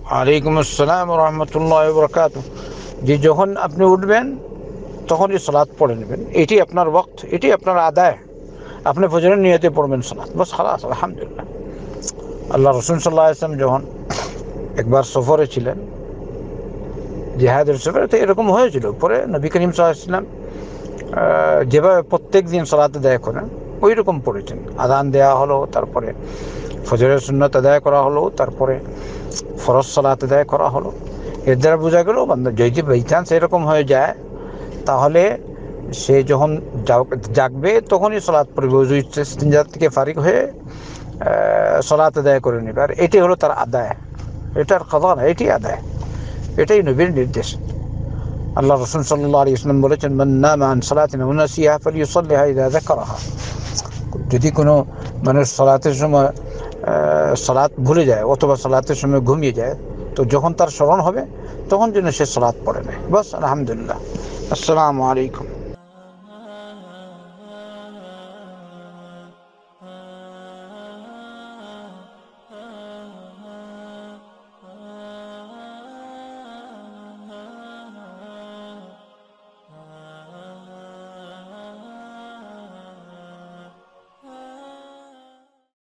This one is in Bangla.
ওয়ালাইকুম আসসালাম রহমতুল্লাহ বরকাত। যে যখন আপনি উঠবেন তখনই সালাত পড়ে নেবেন, এটি আপনার ওয়াক্ত, এটি আপনার আদায়। আপনি ফজরের নিয়তে পড়বেন সালাত, বাস খালাস, আলহামদুলিল্লাহ। আল্লাহ রসুল সাল্লাল্লাহু আলাইহি ওয়াসাল্লাম যখন একবার সফরে ছিলেন, জিহাদের সফরে, তো এরকম হয়েছিল। পরে নবী করিম সাল্লাল্লাহু আলাইহি ওয়াসাল্লাম যেভাবে প্রত্যেক দিন সালাত আদায় করেন ওই রকম পড়েছেন। আযান দেওয়া হলো, তারপরে ফজরের সুন্নত আদায় করা হলো, তারপরে ফরজ সালাত আদায় করা হলো। এর দ্বারা বোঝা গেল বান্দা যদি বাই চান্স এরকম হয়ে যায়, তাহলে সে যখন জাগবে তখনই সালাত পড়বে, ওযু ইস্তিনজা থেকে ফারিগ হয়ে সালাত আদায় করে নেবে। আর এটি হলো তার আদায়, এটার কাযা না, এটি আদায়, এটাই নবীর নির্দেশ। আল্লাহ রাসূল সাল্লাল্লাহু আলাইহি ওয়াসাল্লাম বলেছেন, মান নামা আন সালাতিন আও নাসিয়াহা ফালইউসাল্লিহা ইযা যাকারাহা। যদি কোনো মানুষ সালাতের সময় সালাত ভুলে যায় অথবা সালাতের সময় ঘুমিয়ে যায়, তো যখন তার স্মরণ হবে তখন যেন সে সালাত পড়ে নেয়, বাস, আলহামদুলিল্লাহ। আসসালামু আলাইকুম।